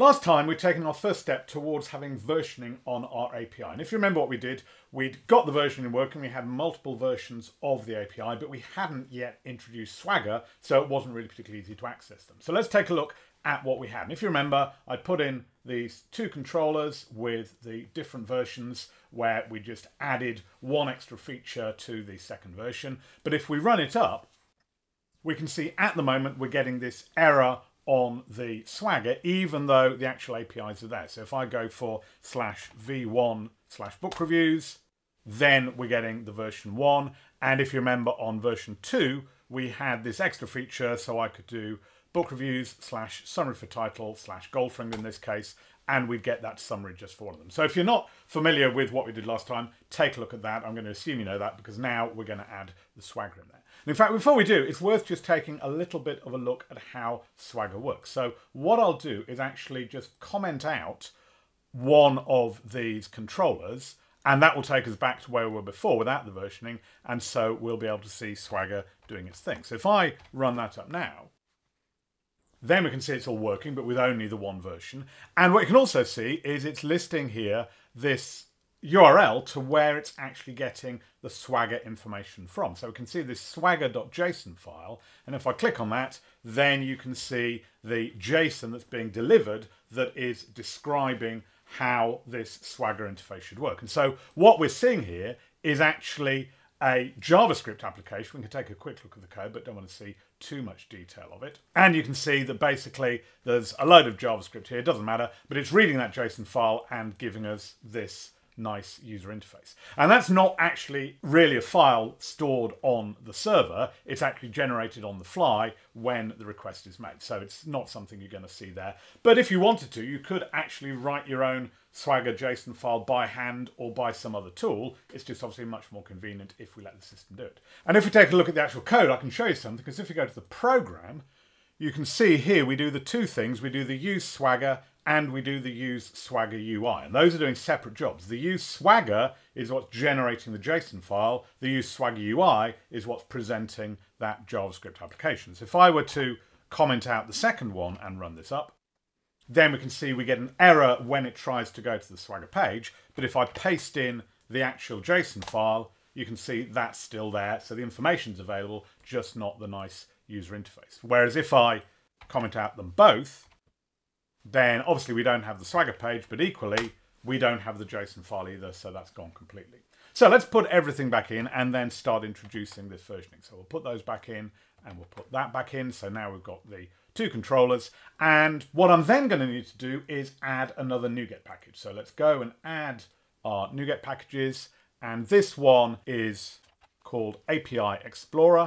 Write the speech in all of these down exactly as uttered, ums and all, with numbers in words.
Last time we'd taken our first step towards having versioning on our A P I. And if you remember what we did, we'd got the versioning working, we had multiple versions of the A P I, but we hadn't yet introduced Swagger, so it wasn't really particularly easy to access them. So let's take a look at what we had. And if you remember, I put in these two controllers with the different versions where we just added one extra feature to the second version. But if we run it up, we can see at the moment we're getting this error on the Swagger, even though the actual A P Is are there. So if I go for slash v one slash book reviews, then we're getting the version one. And if you remember on version two, we had this extra feature, so I could do book reviews slash summary for title slash Goldfinger in this case, and we'd get that summary just for one of them. So if you're not familiar with what we did last time, take a look at that. I'm going to assume you know that because now we're going to add the Swagger in there. And in fact, before we do, it's worth just taking a little bit of a look at how Swagger works. So what I'll do is actually just comment out one of these controllers, and that will take us back to where we were before without the versioning, and so we'll be able to see Swagger doing its thing. So if I run that up now, then we can see it's all working, but with only the one version. And what you can also see is it's listing here this U R L to where it's actually getting the Swagger information from. So we can see this swagger dot J S O N file, and if I click on that, then you can see the JSON that's being delivered that is describing how this Swagger interface should work. And so what we're seeing here is actually a JavaScript application. We can take a quick look at the code, but don't want to see too much detail of it. And you can see that basically there's a load of JavaScript here, it doesn't matter, but it's reading that JSON file and giving us this nice user interface. And that's not actually really a file stored on the server, it's actually generated on the fly when the request is made. So it's not something you're going to see there. But if you wanted to, you could actually write your own Swagger JSON file by hand or by some other tool. It's just obviously much more convenient if we let the system do it. And if we take a look at the actual code, I can show you something, because if you go to the program, you can see here we do the two things. We do the use Swagger and we do the use Swagger U I. And those are doing separate jobs. The use Swagger is what's generating the JSON file. The use Swagger U I is what's presenting that JavaScript application. So if I were to comment out the second one and run this up, then we can see we get an error when it tries to go to the Swagger page. But if I paste in the actual JSON file, you can see that's still there. So the information's available, just not the nice user interface. Whereas if I comment out them both, then obviously we don't have the Swagger page, but equally we don't have the JSON file either, so that's gone completely. So let's put everything back in and then start introducing this versioning. So we'll put those back in and we'll put that back in. So now we've got the two controllers, and what I'm then going to need to do is add another NuGet package. So let's go and add our NuGet packages, and this one is called A P I Explorer,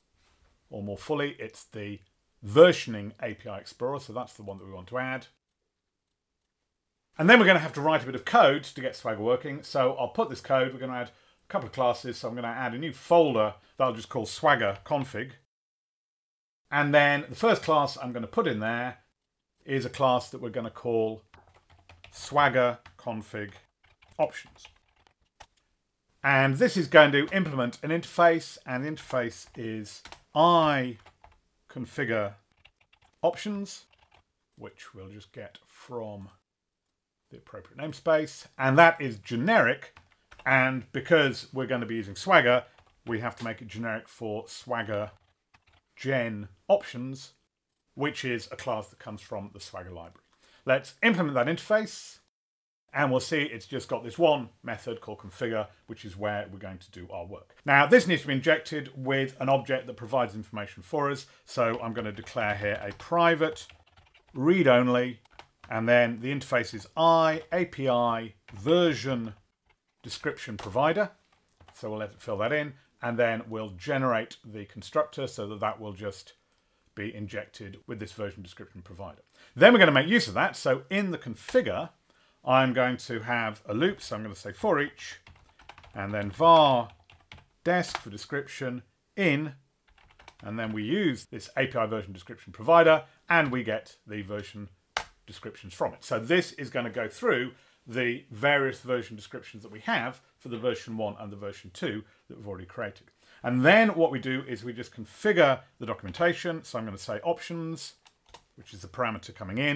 or more fully, it's the versioning A P I Explorer, so that's the one that we want to add. And then we're going to have to write a bit of code to get Swagger working, so I'll put this code, we're going to add a couple of classes, so I'm going to add a new folder that I'll just call SwaggerConfig. And then the first class I'm going to put in there is a class that we're going to call SwaggerConfig Options. And this is going to implement an interface, and the interface is I configure options, which we'll just get from the appropriate namespace, and that is generic, and because we're going to be using Swagger, we have to make it generic for SwaggerGenOptions, which is a class that comes from the Swagger library. Let's implement that interface, and we'll see it's just got this one method called configure, which is where we're going to do our work. Now, this needs to be injected with an object that provides information for us. So I'm going to declare here a private read-only, and then the interface is I A P I version description provider. So we'll let it fill that in, and then we'll generate the constructor so that that will just be injected with this version description provider. Then we're going to make use of that. So in the configure, I'm going to have a loop, so I'm going to say for each, and then var desc for description in, and then we use this A P I version description provider, and we get the version descriptions from it. So this is going to go through the various version descriptions that we have for the version one and the version two that we've already created. And then what we do is we just configure the documentation. So I'm going to say options, which is the parameter coming in,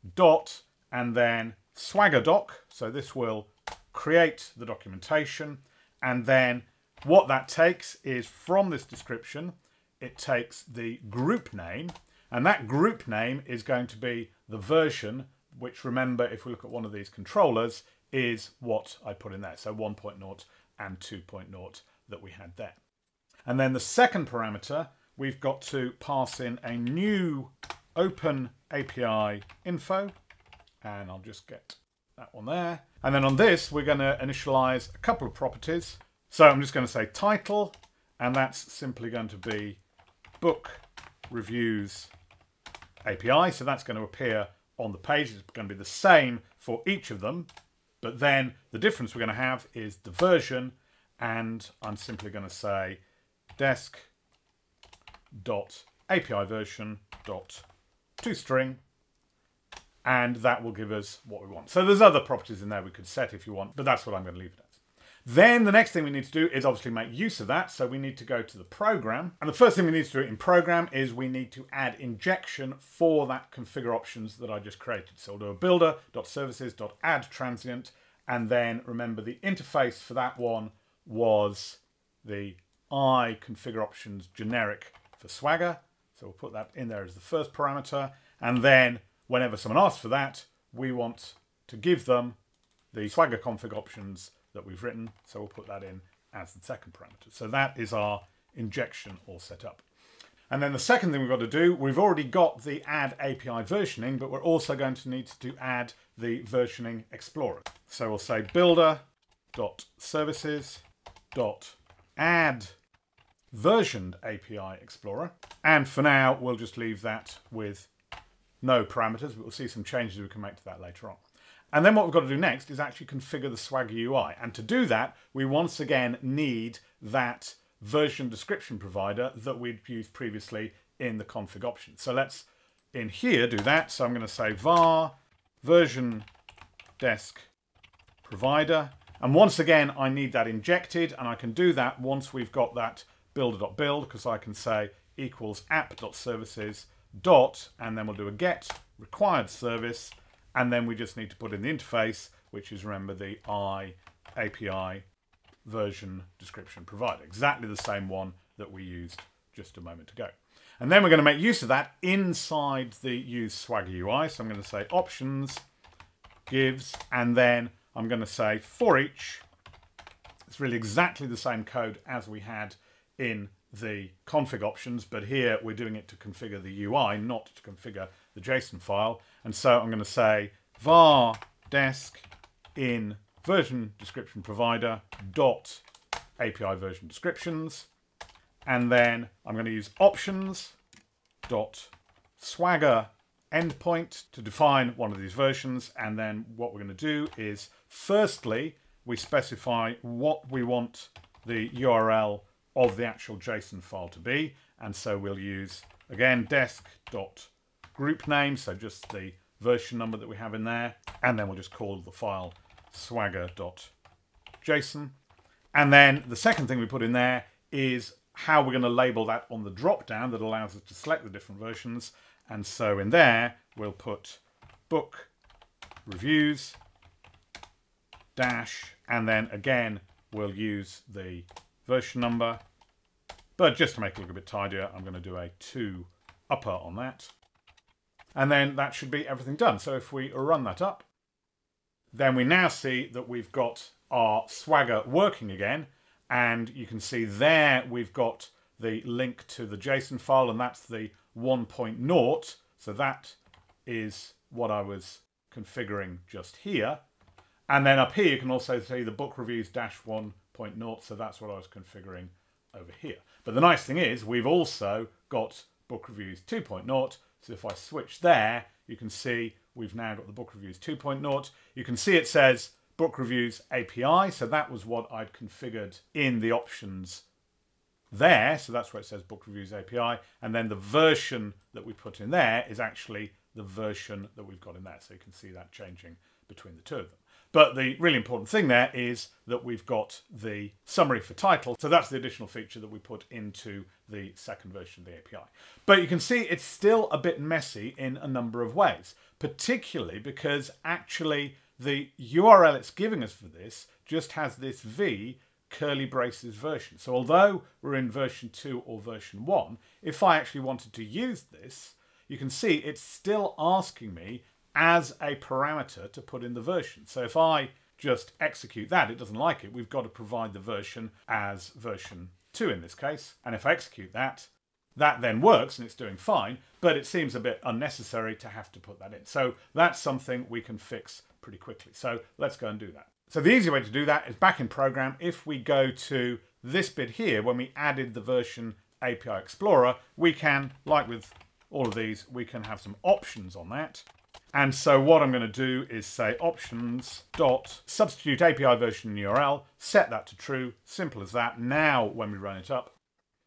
dot, and then Swagger doc. So this will create the documentation, and then what that takes is from this description, it takes the group name, and that group name is going to be the version, which, remember, if we look at one of these controllers, is what I put in there. So one point zero and two point zero that we had there. And then the second parameter, we've got to pass in a new open A P I info, and I'll just get that one there. And then on this, we're going to initialize a couple of properties. So I'm just going to say title, and that's simply going to be book reviews A P I. So that's going to appear on the page. It's going to be the same for each of them. But then the difference we're going to have is the version, and I'm simply going to say desk dot A P I version dot toString, and that will give us what we want. So there's other properties in there we could set if you want, but that's what I'm going to leave it as. Then the next thing we need to do is obviously make use of that. So we need to go to the program. And the first thing we need to do in program is we need to add injection for that configure options that I just created. So we'll do a builder.services.add transient. And then remember the interface for that one was the I configure options generic for Swagger. So we'll put that in there as the first parameter. And then whenever someone asks for that, we want to give them the Swagger config options that we've written, so we'll put that in as the second parameter. So that is our injection all set up. And then the second thing we've got to do, we've already got the add A P I versioning, but we're also going to need to add the versioning explorer. So we'll say builder.services.add versioned A P I explorer. And for now, we'll just leave that with no parameters, but we'll see some changes we can make to that later on. And then what we've got to do next is actually configure the Swagger U I. And to do that, we once again need that version description provider that we'd used previously in the config options. So let's, in here, do that. So I'm going to say var version desk provider. And once again, I need that injected. And I can do that once we've got that builder.build, because I can say equals app.services dot, and then we'll do a get required service. And then we just need to put in the interface, which is, remember, the I A P I version description provider. Exactly the same one that we used just a moment ago. And then we're going to make use of that inside the use Swagger U I. So I'm going to say options gives, and then I'm going to say for each. It's really exactly the same code as we had in the config options, but here we're doing it to configure the U I, not to configure the JSON file. And so I'm going to say var desk in version description provider dot A P I version descriptions, and then I'm going to use options dot swagger endpoint to define one of these versions. And then what we're going to do is, firstly, we specify what we want the U R L of the actual JSON file to be. And so we'll use, again, desk.group name, so just the version number that we have in there. And then we'll just call the file swagger.json. And then the second thing we put in there is how we're going to label that on the drop down that allows us to select the different versions. And so in there, we'll put book reviews dash, and then again, we'll use the version number, but just to make it look a bit tidier, I'm going to do a two upper on that. And then that should be everything done. So if we run that up, then we now see that we've got our Swagger working again. And you can see there we've got the link to the JSON file, and that's the one point zero. So that is what I was configuring just here. And then up here, you can also see the book reviews dash one point zero. So that's what I was configuring over here. But the nice thing is we've also got book reviews two point zero. So if I switch there, you can see we've now got the book reviews two point zero. You can see it says book reviews A P I. So that was what I'd configured in the options there. So that's where it says book reviews A P I. And then the version that we put in there is actually the version that we've got in there. So you can see that changing between the two of them. But the really important thing there is that we've got the summary for title. So that's the additional feature that we put into the second version of the A P I. But you can see it's still a bit messy in a number of ways, particularly because actually the U R L it's giving us for this just has this v curly braces version. So although we're in version two or version one, if I actually wanted to use this, you can see it's still asking me as a parameter to put in the version. So if I just execute that, it doesn't like it. We've got to provide the version as version two in this case. And if I execute that, that then works and it's doing fine, but it seems a bit unnecessary to have to put that in. So that's something we can fix pretty quickly. So let's go and do that. So the easy way to do that is back in program. If we go to this bit here, when we added the version A P I Explorer, we can, like with all of these, we can have some options on that. And so what I'm going to do is say options dot substitute A P I version U R L, set that to true, simple as that. Now when we run it up,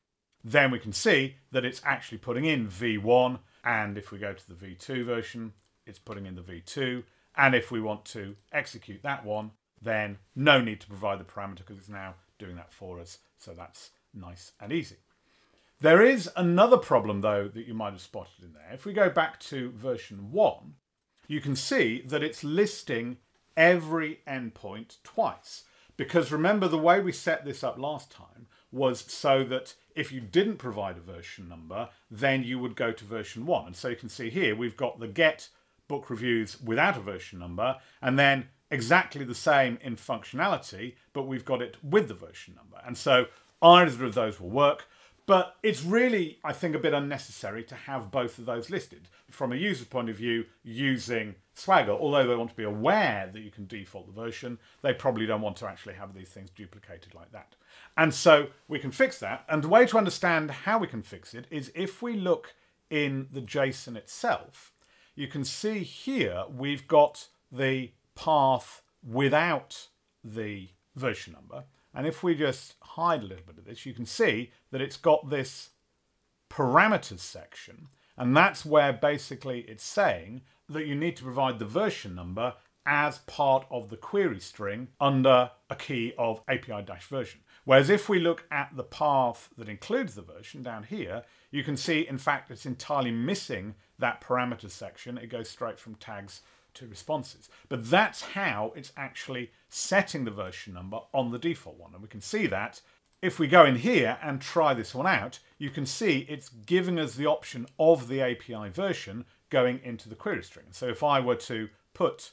then we can see that it's actually putting in v one, and if we go to the v two version, it's putting in the v two, and if we want to execute that one, then no need to provide the parameter because it's now doing that for us, so that's nice and easy. There is another problem though that you might have spotted in there. If we go back to version one, you can see that it's listing every endpoint twice. Because remember, the way we set this up last time was so that if you didn't provide a version number, then you would go to version one. And so you can see here, we've got the get book reviews without a version number, and then exactly the same in functionality, but we've got it with the version number. And so either of those will work. But it's really, I think, a bit unnecessary to have both of those listed. From a user's point of view, using Swagger, although they want to be aware that you can default the version, they probably don't want to actually have these things duplicated like that. And so we can fix that. And the way to understand how we can fix it is if we look in the JSON itself, you can see here we've got the path without the version number. And if we just hide a little bit of this, you can see that it's got this parameters section. And that's where basically it's saying that you need to provide the version number as part of the query string under a key of A P I-version. Whereas if we look at the path that includes the version down here, you can see, in fact, it's entirely missing that parameters section. It goes straight from tags to responses. But that's how it's actually setting the version number on the default one. And we can see that if we go in here and try this one out, you can see it's giving us the option of the A P I version going into the query string. So if I were to put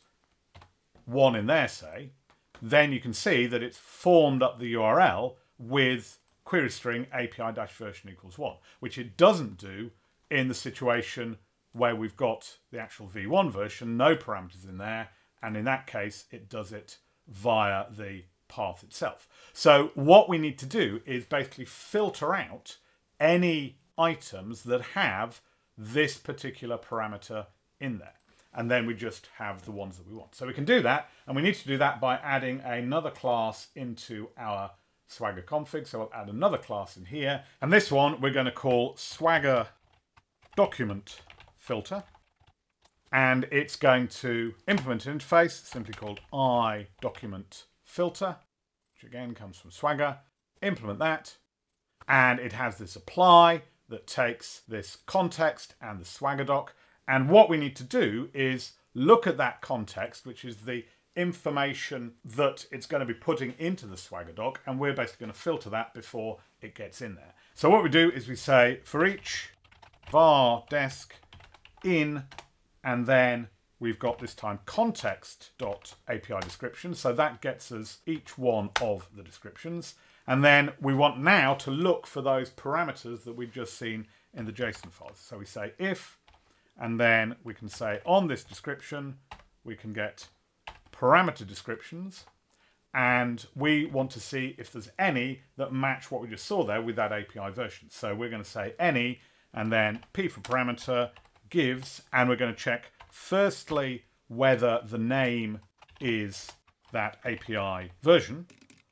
one in there, say, then you can see that it's formed up the U R L with query string A P I-version equals one, which it doesn't do in the situation where we've got the actual v one version, no parameters in there, and in that case, it does it via the path itself. So what we need to do is basically filter out any items that have this particular parameter in there. And then we just have the ones that we want. So we can do that, and we need to do that by adding another class into our Swagger config. So we'll add another class in here, and this one we're going to call Swagger document filter, and it's going to implement an interface simply called iDocumentFilter, which again comes from Swagger. Implement that, and it has this apply that takes this context and the Swagger doc, and what we need to do is look at that context, which is the information that it's going to be putting into the Swagger doc, and we're basically going to filter that before it gets in there. So what we do is we say for each var desc in, and then we've got this time context.api description. So that gets us each one of the descriptions. And then we want now to look for those parameters that we've just seen in the JSON files. So we say if, and then we can say on this description, we can get parameter descriptions. And we want to see if there's any that match what we just saw there with that A P I version. So we're going to say any, and then P for parameter gives, and we're going to check firstly whether the name is that A P I version,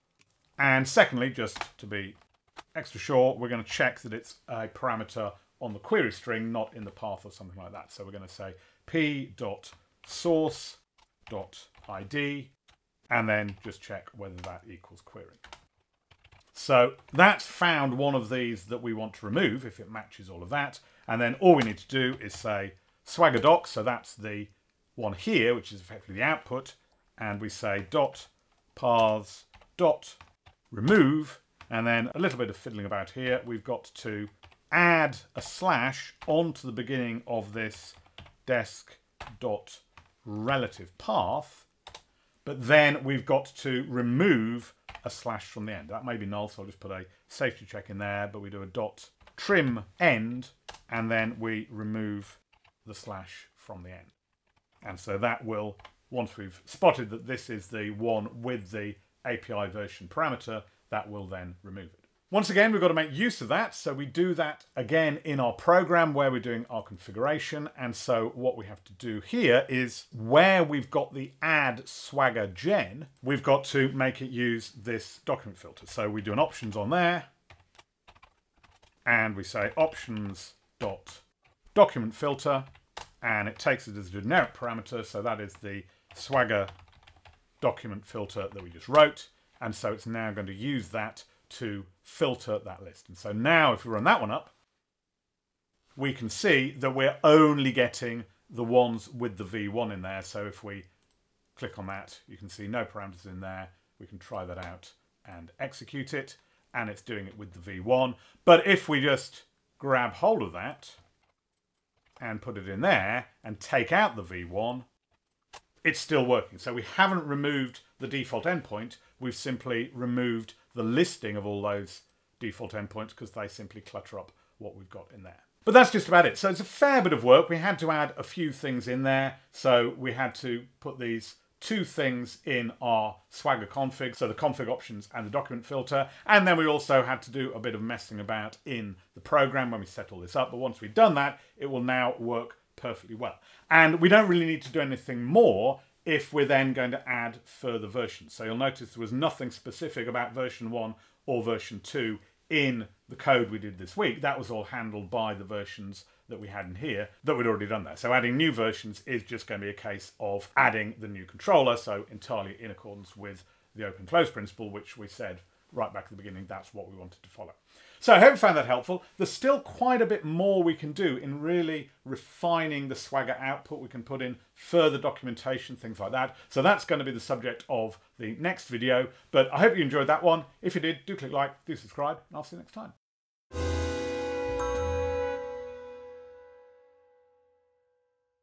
and secondly, just to be extra sure, we're going to check that it's a parameter on the query string, not in the path or something like that. So we're going to say p.source.id and then just check whether that equals query. So that's found one of these that we want to remove if it matches all of that. And then all we need to do is say swagger doc. So that's the one here, which is effectively the output. And we say dot paths dot remove. And then a little bit of fiddling about here. We've got to add a slash onto the beginning of this desk dot relative path. But then we've got to remove a slash from the end. That may be null, so I'll just put a safety check in there, but we do a dot trim end, and then we remove the slash from the end. And so that will, once we've spotted that this is the one with the A P I version parameter, that will then remove it. Once again, we've got to make use of that. So we do that again in our program where we're doing our configuration. And so what we have to do here is where we've got the add swagger gen, we've got to make it use this document filter. So we do an options on there and we say options dot document filter, and it takes it as a generic parameter. So that is the Swagger document filter that we just wrote. And so it's now going to use that to filter that list. And so now if we run that one up, we can see that we're only getting the ones with the V one in there. So if we click on that, you can see no parameters in there. We can try that out and execute it, and it's doing it with the V one. But if we just grab hold of that and put it in there and take out the V one, it's still working. So we haven't removed the default endpoint. We've simply removed the listing of all those default endpoints because they simply clutter up what we've got in there. But that's just about it. So it's a fair bit of work. We had to add a few things in there. So we had to put these two things in our Swagger config, so the config options and the document filter. And then we also had to do a bit of messing about in the program when we set all this up. But once we've done that, it will now work perfectly well. And we don't really need to do anything more if we're then going to add further versions. So you'll notice there was nothing specific about version one or version two in the code we did this week. That was all handled by the versions that we had in here that we'd already done there. So adding new versions is just going to be a case of adding the new controller, so entirely in accordance with the open close principle, which we said right back at the beginning, that's what we wanted to follow. So I hope you found that helpful. There's still quite a bit more we can do in really refining the Swagger output. We can put in further documentation, things like that. So that's going to be the subject of the next video. But I hope you enjoyed that one. If you did, do click like, do subscribe, and I'll see you next time.